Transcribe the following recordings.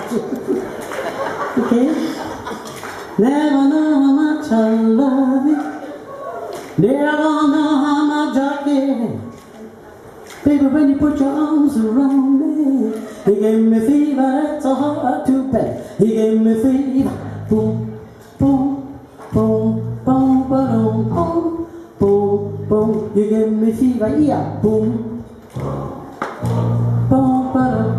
Okay? Never know how much I love you. Never know how much I care. Baby, when you put your arms around me, he gave me fever, that's so hard to bear. He gave me fever, boom, boom, boom, boom, boom, boom, boom, boom. You gave me fever, yeah, boom, boom, boom.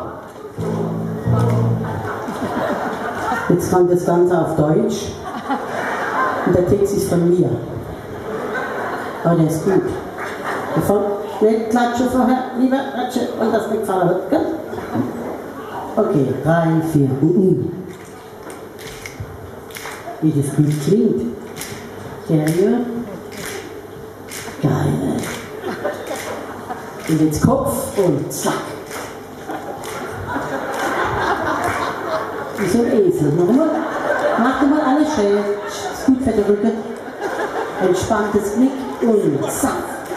Jetzt kommt das Ganze auf Deutsch und der Text ist von mir. Aber der ist gut. Nicht klatschen vorher, lieber klatschen und das mitfahren wird, gell? Okay, 3, 4, Wie das gut klingt. Geil. Geil. Und jetzt Kopf und zack. Wie so ein Esel. Nochmal. Mach mal alles schön. Ist gut für den Rücken. Entspanntes Knick und zack.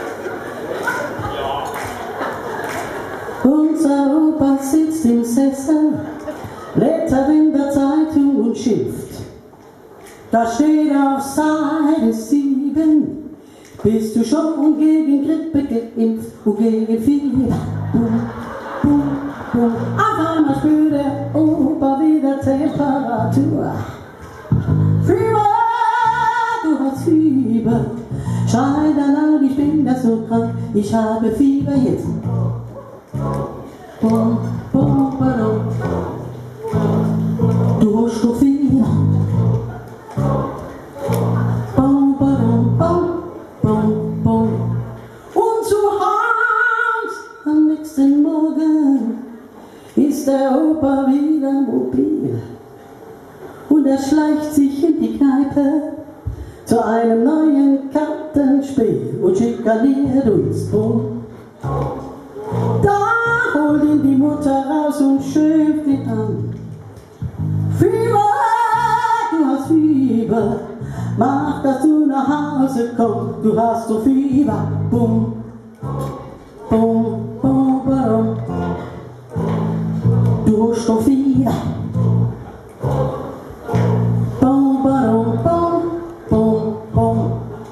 Unser Opa sitzt im Sessel, blättert in der Zeitung und schimpft. Da steht auf Seite 7, bist du schon gegen Grippe geimpft und gegen Fieber. Bum, bum, bum. Auf einmal spürt der Opa wieder Temperatur. Fieber, du hast Fieber. Schrei dann laut, ich bin da so krank, ich habe Fieber jetzt. Bum, bum, badum. Du hast doch Fieber. Bum, badum, bum, bum, bum. Und zu Hause am nächsten Morgen ist der Opa wieder mobil. Und er schleicht sich in die Kneipe zu einem neuen Kartenspiel und schikaniert uns. Bum. Da holt ihn die Mutter raus und schimpft ihn an. Fieber, du hast Fieber, mach, dass du nach Hause kommst, du hast so Fieber. Bum, bum, bum, bum. Du hast so Fieber. Bum, bum, bum, bum, bum.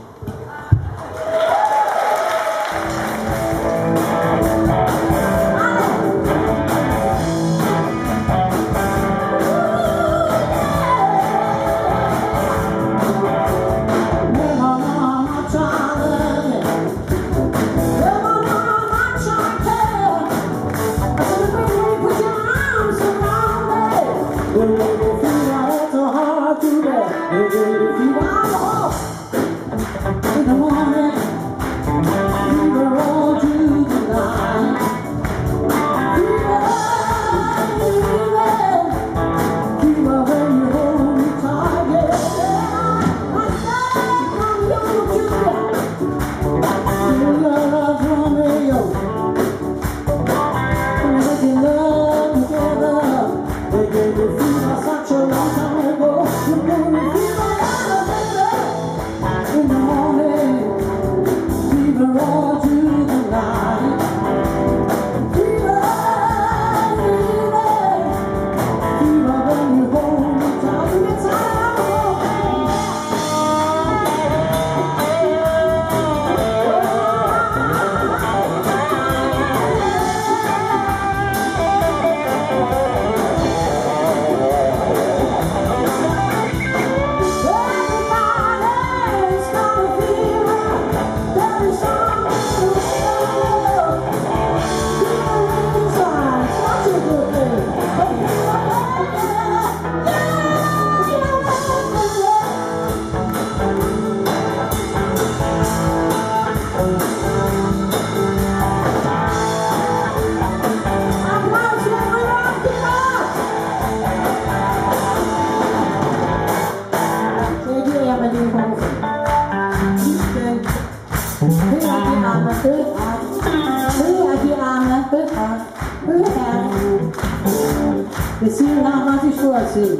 Wir singen nach, was ich vorsinge.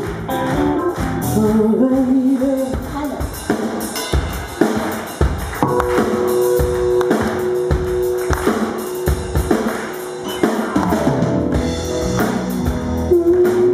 Oh, baby. Alle.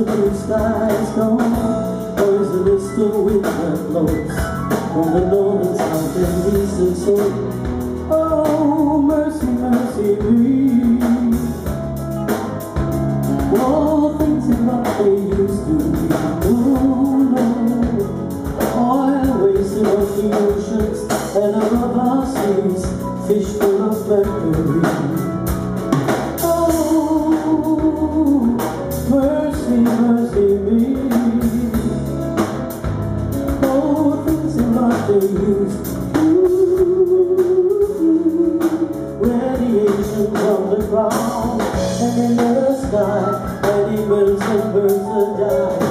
the blue skies gone? Or is it just the wind that blows from the northern, south and eastern soul? Oh, mercy, mercy me. All things are not they used to be. Oh no, oil wasted on the oceans and above our seas, fish full of mercury. Mercy, mercy me. Oh, things are not they used to. Radiation from the ground and in the sky, animals and birds are dying.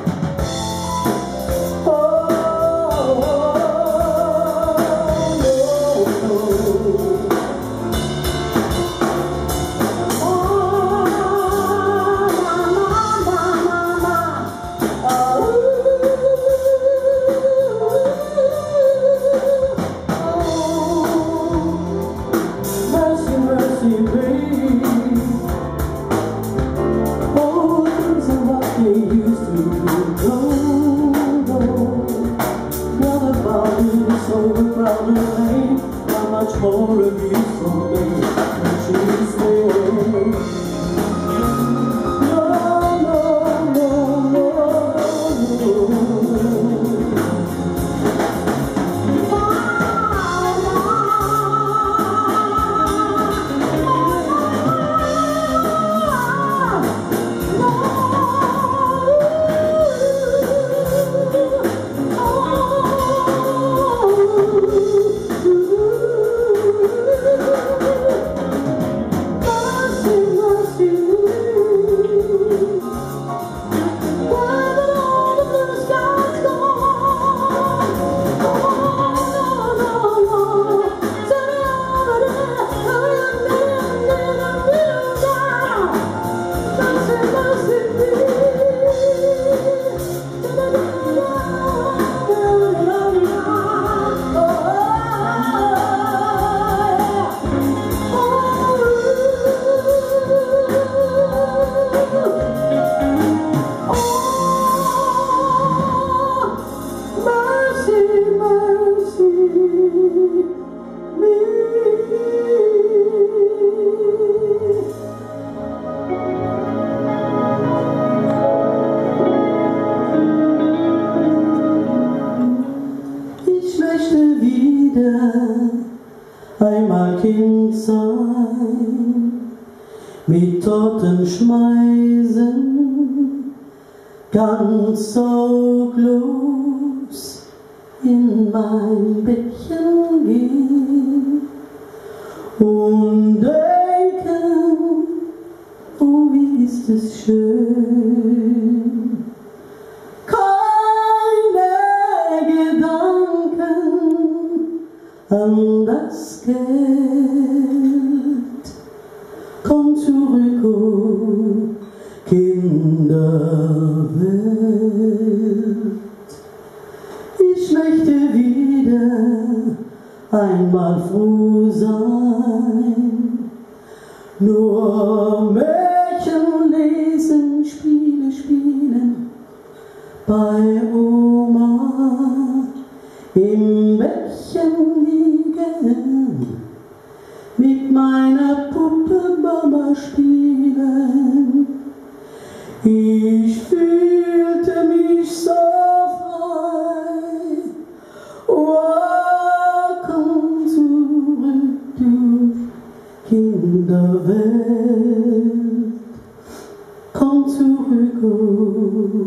How much more of you from me when she stays? No, no, no, no, no. Einmal Kind sein, mit Toten schmeißen, ganz so bloß in mein Bettchen gehen und denken, oh wie ist es schön, keine Gedanken an das Geld. Komm zurück, oh Kinderwelt. Ich möchte wieder einmal froh sein, nur Märchen lesen, Spiele spielen, bei Oma im Bettchen liegen, mit meiner Puppe Mama spielen. Ich fühlte mich so frei. Oh, komm zurück, du Kinderwelt. Komm zurück, oh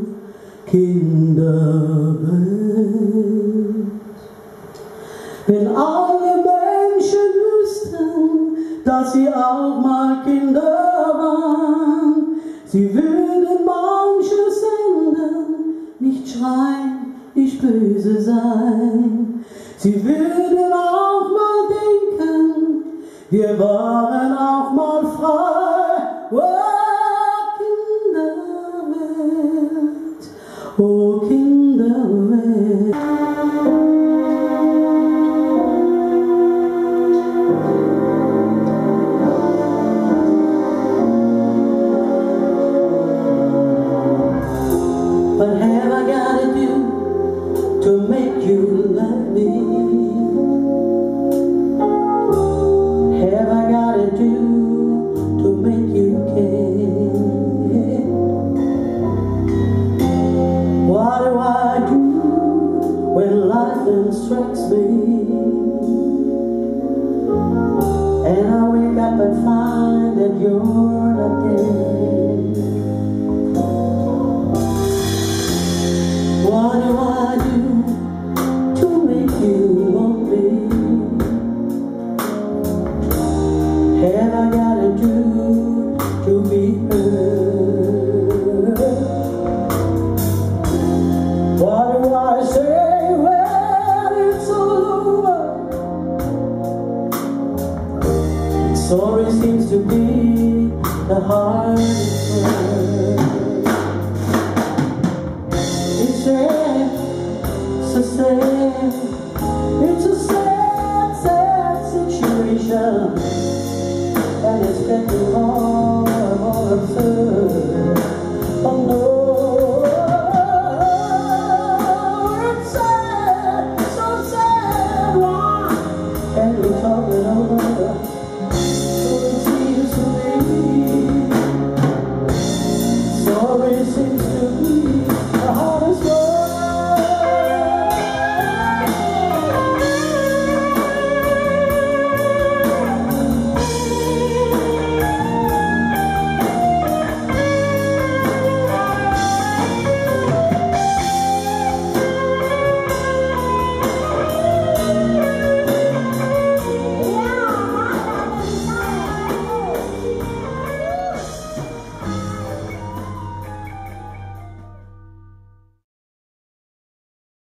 Kinderwelt. Wenn alle Menschen wüssten, dass sie auch mal Kinder waren, sie würden manches ändern, nicht schreien, nicht böse sein. Sie würden auch mal denken, wir waren auch mal frei. Oh, Kinderwelt, oh,